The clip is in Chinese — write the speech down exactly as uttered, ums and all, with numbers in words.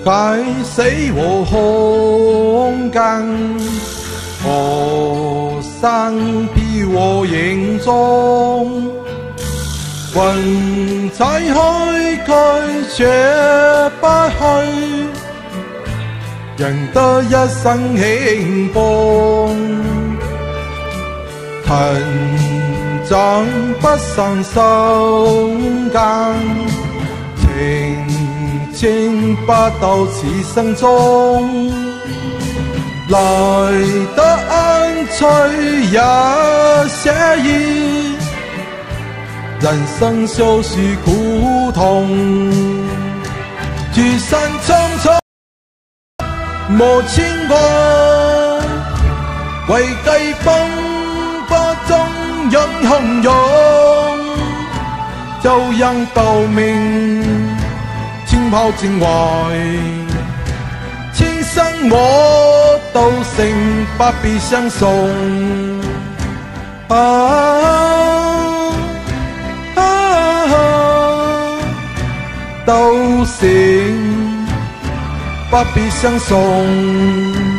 该谁我红干？河山比我眼中，云彩开开却不去，人得一生轻放，藤长不生手间，情情不到此生中。来得安催一些意，人生就是苦痛，聚散匆匆莫牵挂，为继风波中引汹涌，就让道明浸泡情怀，千生我都成，不必相送。啊啊啊，都成，不必相送。